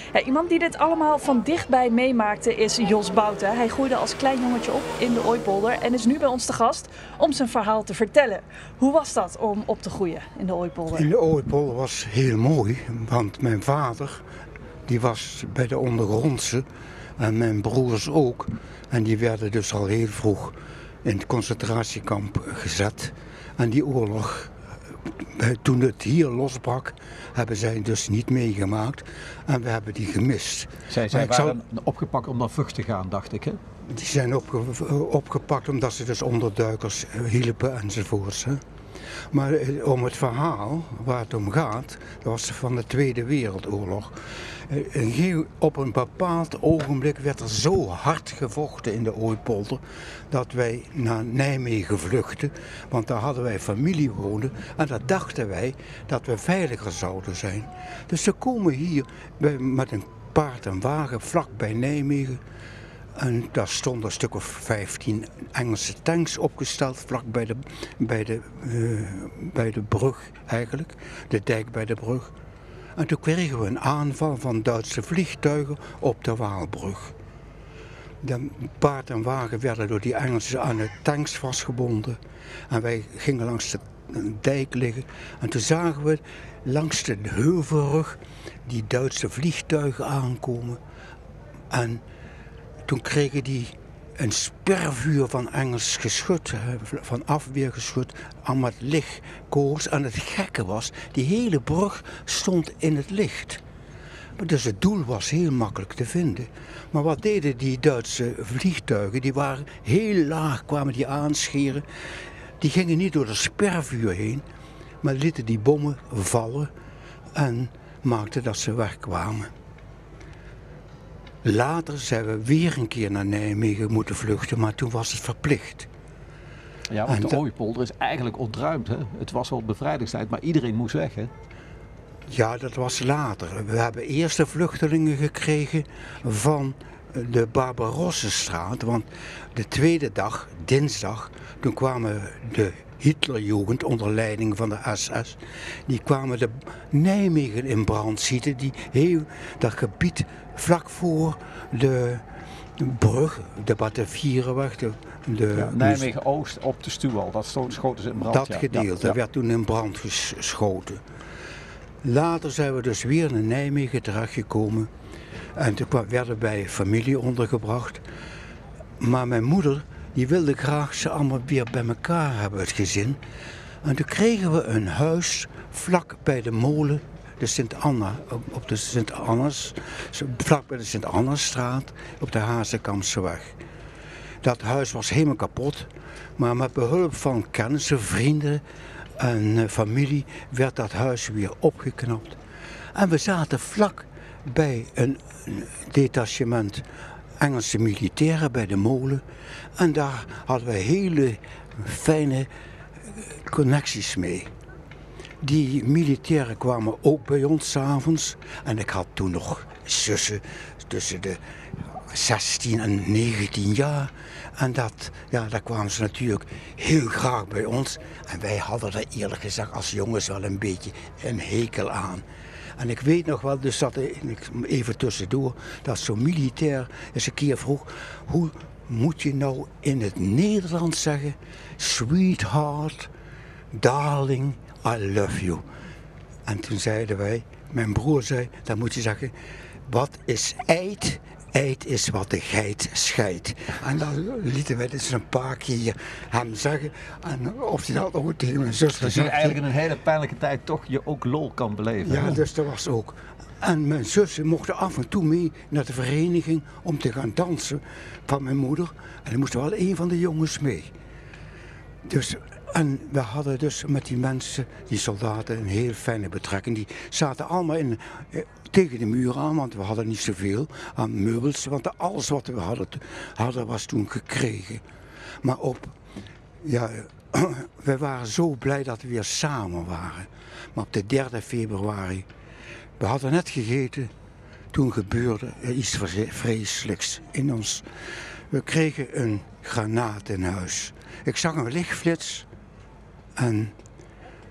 Ja, iemand die dit allemaal van dichtbij meemaakte is Jos Bouten. Hij groeide als klein jongetje op in de Ooypolder en is nu bij ons te gast om zijn verhaal te vertellen. Hoe was dat om op te groeien in de Ooypolder? In de Ooypolder was heel mooi, want mijn vader die was bij de ondergrondse en mijn broers ook. En die werden dus al heel vroeg in het concentratiekamp gezet. En die oorlog, toen het hier losbrak, hebben zij dus niet meegemaakt. En we hebben die gemist. Zij waren opgepakt om naar Vught te gaan, dacht ik, hè? Die zijn opgepakt omdat ze dus onderduikers hielpen enzovoorts. Hè. Maar om het verhaal waar het om gaat, dat was van de Tweede Wereldoorlog. Op een bepaald ogenblik werd er zo hard gevochten in de Ooypolder dat wij naar Nijmegen vluchtten. Want daar hadden wij familie wonen en daar dachten wij dat we veiliger zouden zijn. Dus ze komen hier met een paard en wagen vlak bij Nijmegen. En daar stonden een stuk of 15 Engelse tanks opgesteld, vlak bij de brug eigenlijk, de dijk bij de brug. En toen kregen we een aanval van Duitse vliegtuigen op de Waalbrug. De paard en wagen werden door die Engelsen aan de tanks vastgebonden. En wij gingen langs de dijk liggen. En toen zagen we langs de heuvelrug die Duitse vliegtuigen aankomen. En toen kregen die een spervuur van Engels geschut, van afweergeschut, aan het lichtkoers. En het gekke was, die hele brug stond in het licht. Dus het doel was heel makkelijk te vinden. Maar wat deden die Duitse vliegtuigen? Die waren heel laag, kwamen die aanscheren. Die gingen niet door de spervuur heen, maar lieten die bommen vallen en maakten dat ze wegkwamen. Later zijn we weer een keer naar Nijmegen moeten vluchten, maar toen was het verplicht. Ja, want de Ooypolder is eigenlijk ontruimd, hè? Het was wel bevrijdingstijd, maar iedereen moest weg, hè? Ja, dat was later. We hebben eerst de vluchtelingen gekregen van de Barbarossenstraat, want de tweede dag, dinsdag, toen kwamen de Hitlerjugend onder leiding van de SS, die kwamen de Nijmegen in brand schieten, dat gebied vlak voor de brug, de Batavierenweg, Nijmegen-Oost op de Stuwal, dat schoten ze in brand. Dat gedeelte werd toen in brand geschoten. Later zijn we dus weer naar Nijmegen terechtgekomen en toen werden wij familie ondergebracht. Maar mijn moeder die wilde graag ze allemaal weer bij elkaar hebben, het gezin. En toen kregen we een huis vlak bij de molen, de Sint-Anna, op de Sint-Annas, vlak bij de Sint-Annastraat, op de Hazekamseweg. Dat huis was helemaal kapot, maar met behulp van kennissen, vrienden en familie werd dat huis weer opgeknapt. En we zaten vlak bij een detachement Engelse militairen bij de molen. En daar hadden we hele fijne connecties mee. Die militairen kwamen ook bij ons 's avonds. En ik had toen nog zussen tussen de 16 en 19 jaar. En daar kwamen ze natuurlijk heel graag bij ons. En wij hadden er eerlijk gezegd als jongens wel een beetje een hekel aan. En ik weet nog wel, dus dat even tussendoor, dat zo'n militair eens een keer vroeg, hoe moet je nou in het Nederlands zeggen, sweetheart, darling, I love you. En toen zeiden wij, mijn broer zei, dan moet je zeggen, wat is eid? Eid is wat de geit scheidt. En dan lieten wij dus een paar keer hem zeggen. En of hij dat ook tegen mijn zus gezegd heeft. Dat je eigenlijk in een hele pijnlijke tijd toch je ook lol kan beleven. Ja, dus dat was ook. En mijn zussen mochten af en toe mee naar de vereniging om te gaan dansen van mijn moeder. En er moest wel een van de jongens mee. Dus, en we hadden dus met die mensen, die soldaten, een heel fijne betrekking. Die zaten allemaal tegen de muur aan, want we hadden niet zoveel aan meubels. Want alles wat we hadden was toen gekregen. Maar we waren zo blij dat we weer samen waren. Maar op de 3e februari, we hadden net gegeten, toen gebeurde er iets vreselijks in ons. We kregen een granaat in huis. Ik zag een lichtflits en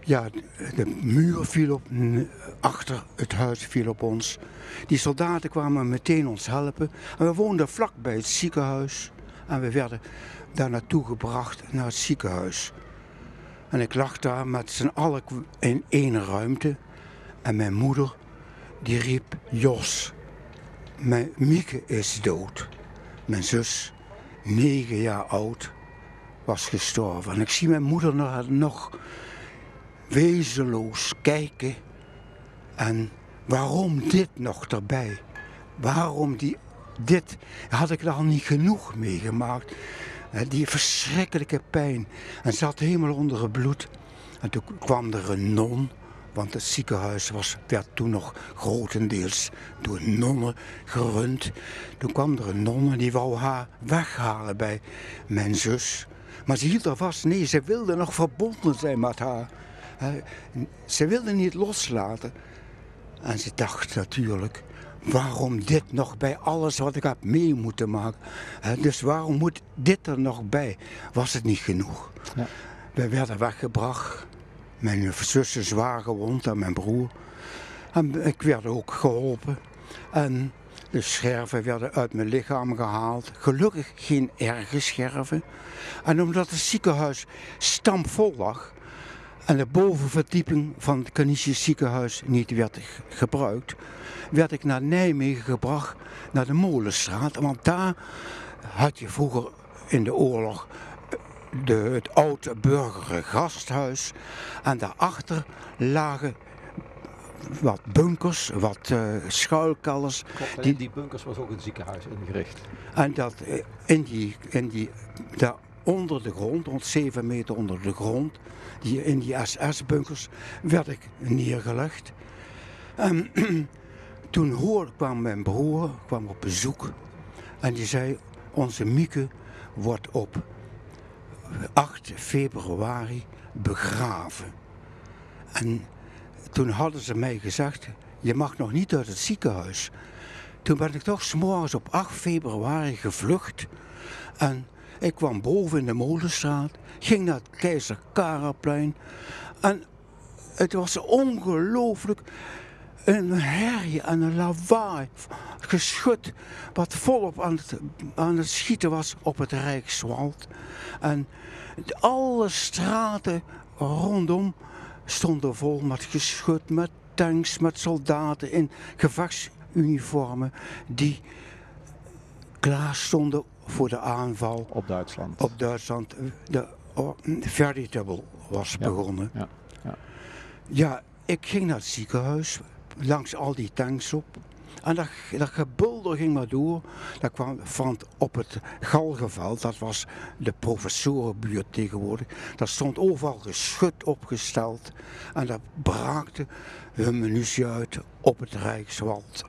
Ja, de muur viel achter het huis viel op ons. Die soldaten kwamen meteen ons helpen. En we woonden vlak bij het ziekenhuis. En we werden daar naartoe gebracht, naar het ziekenhuis. En ik lag daar met z'n allen in één ruimte. En mijn moeder, die riep, Jos, Mieke is dood. Mijn zus, 9 jaar oud, was gestorven. En ik zie mijn moeder nog wezenloos kijken. En waarom dit nog erbij? Waarom dit? Had ik er al niet genoeg meegemaakt? Die verschrikkelijke pijn. En zat helemaal onder het bloed. En toen kwam er een non. Want het ziekenhuis werd toen nog grotendeels door nonnen gerund. Toen kwam er een non en die wou haar weghalen bij mijn zus. Maar ze hield er vast. Nee, ze wilde nog verbonden zijn met haar. Ze wilde niet loslaten. En ze dacht natuurlijk, waarom dit nog bij alles wat ik heb mee moeten maken? Dus waarom moet dit er nog bij? Was het niet genoeg? Ja. We werden weggebracht. Mijn zus is zwaar gewond en mijn broer. En ik werd ook geholpen. En de scherven werden uit mijn lichaam gehaald. Gelukkig geen erge scherven. En omdat het ziekenhuis stampvol lag en de bovenverdieping van het Canisius ziekenhuis niet werd gebruikt, werd ik naar Nijmegen gebracht, naar de Molenstraat. Want daar had je vroeger in de oorlog het oude burgergasthuis. En daarachter lagen wat bunkers, wat schuilkelders. Klopt, die bunkers was ook een ziekenhuis ingericht. En dat daar onder de grond, rond 7 meter onder de grond, in die SS-bunkers, werd ik neergelegd. En toen kwam mijn broer op bezoek en die zei, onze Mieke wordt op 8 februari begraven. En toen hadden ze mij gezegd, je mag nog niet uit het ziekenhuis. Toen ben ik toch 's morgens op 8 februari gevlucht. En ik kwam boven in de Molenstraat, ging naar het Keizer Karelplein. En het was ongelooflijk. Een herrie en een lawaai, geschut, wat volop aan het schieten was op het Rijkswald. En alle straten rondom stonden vol met geschut, met tanks, met soldaten in gevechtsuniformen die klaar stonden voor de aanval op Duitsland. Op Duitsland. De Veritable was begonnen. Ja, ik ging naar het ziekenhuis, langs al die tanks op. En dat gebulder ging maar door. Dat kwam op het Galgenveld, dat was de professorenbuurt tegenwoordig. Daar stond overal geschut opgesteld. En dat braakte hun munitie uit op het Rijkswald.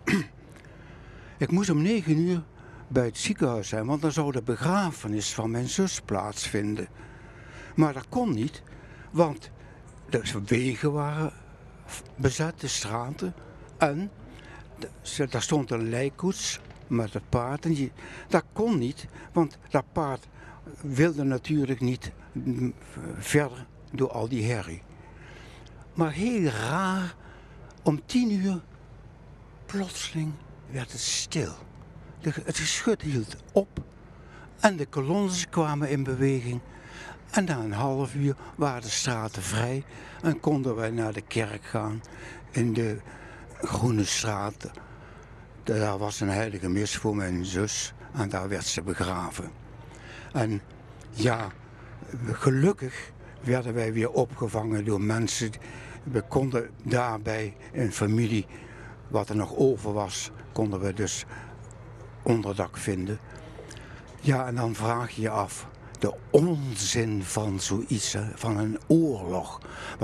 Ik moest om 9 uur bij het ziekenhuis zijn, want dan zou de begrafenis van mijn zus plaatsvinden. Maar dat kon niet, want de wegen waren bezet, de straten. En daar stond een lijkkoets met het paard. En dat kon niet, want dat paard wilde natuurlijk niet verder door al die herrie. Maar heel raar, om 10 uur plotseling werd het stil. Het geschut hield op en de kolonnes kwamen in beweging. En na een half uur waren de straten vrij en konden wij naar de kerk gaan in de Groene Straat. Daar was een heilige mis voor mijn zus en daar werd ze begraven. En ja, gelukkig werden wij weer opgevangen door mensen. We konden daarbij een familie, wat er nog over was, konden we dus onderdak vinden. Ja, en dan vraag je je af, de onzin van zoiets, hè, van een oorlog.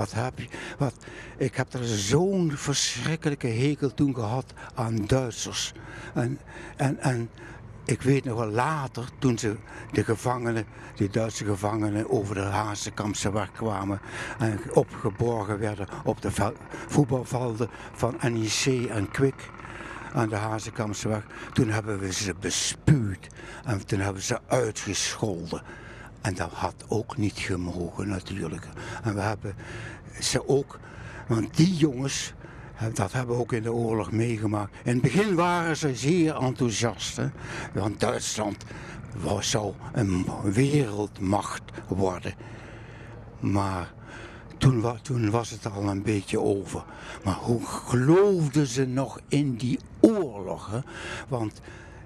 Ik heb er zo'n verschrikkelijke hekel toen gehad aan Duitsers. En ik weet nog wel later, toen de Duitse gevangenen over de Hazekamseweg kwamen en opgeborgen werden op de voetbalvelden van NEC en Kwik aan de Hazekamseweg. Toen hebben we ze bespuwd en toen hebben we ze uitgescholden. En dat had ook niet gemogen natuurlijk. En we hebben ze ook, want die jongens, dat hebben we ook in de oorlog meegemaakt. In het begin waren ze zeer enthousiast. Hè? Want Duitsland zou een wereldmacht worden. Maar toen was het al een beetje over. Maar hoe geloofden ze nog in die oorlog? Hè? Want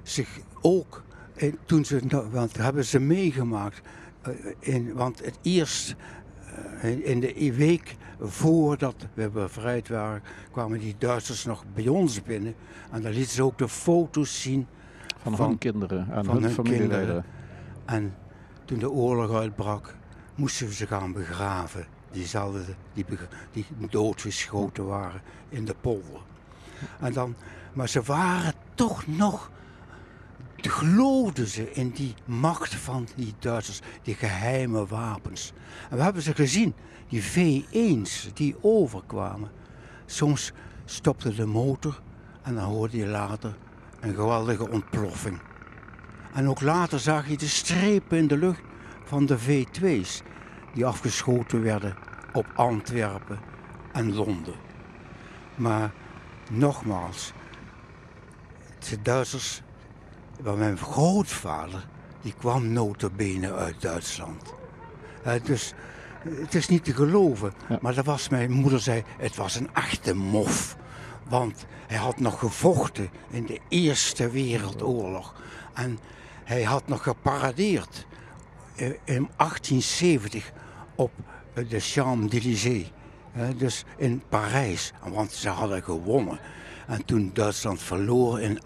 want hebben ze meegemaakt. Want het eerst in de week voordat we bevrijd waren, kwamen die Duitsers nog bij ons binnen. En dan lieten ze ook de foto's zien van hun kinderen en hun familieleden. En toen de oorlog uitbrak, moesten we ze gaan begraven. Die doodgeschoten waren in de polder. Maar ze waren toch nog, geloofden ze in die macht van die Duitsers, die geheime wapens. En we hebben ze gezien, die V1's die overkwamen. Soms stopte de motor en dan hoorde je later een geweldige ontploffing. En ook later zag je de strepen in de lucht van de V2's die afgeschoten werden op Antwerpen en Londen. Maar nogmaals, de Duitsers, mijn grootvader, die kwam nota bene uit Duitsland. Dus het is niet te geloven, ja. Maar mijn moeder zei, het was een echte mof. Want hij had nog gevochten in de Eerste Wereldoorlog. En hij had nog geparadeerd in 1870 op de Champs-Élysées. Dus in Parijs, want ze hadden gewonnen. En toen Duitsland verloor in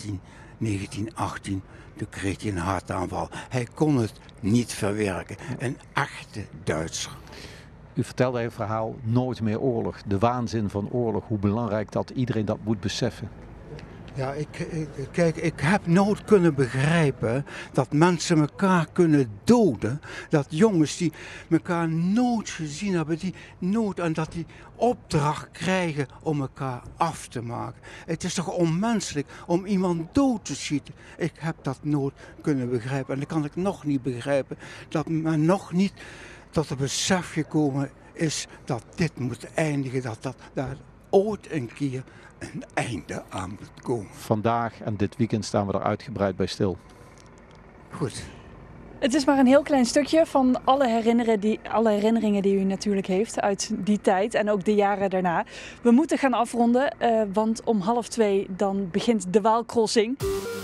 1918, toen kreeg hij een hartaanval. Hij kon het niet verwerken. Een echte Duitser. U vertelde in het verhaal nooit meer oorlog. De waanzin van oorlog, hoe belangrijk dat iedereen dat moet beseffen. Ja, ik heb nooit kunnen begrijpen dat mensen elkaar kunnen doden. Dat jongens die elkaar nooit gezien hebben, en dat die opdracht krijgen om elkaar af te maken. Het is toch onmenselijk om iemand dood te schieten. Ik heb dat nooit kunnen begrijpen. En dan kan ik nog niet begrijpen dat men nog niet tot het besef gekomen is dat dit moet eindigen. Dat daar ooit een keer een einde aan moet komen. Vandaag en dit weekend staan we er uitgebreid bij stil. Goed. Het is maar een heel klein stukje van alle herinneringen die u natuurlijk heeft uit die tijd en ook de jaren daarna. We moeten gaan afronden, want om 1:30 dan begint de Waalcrossing.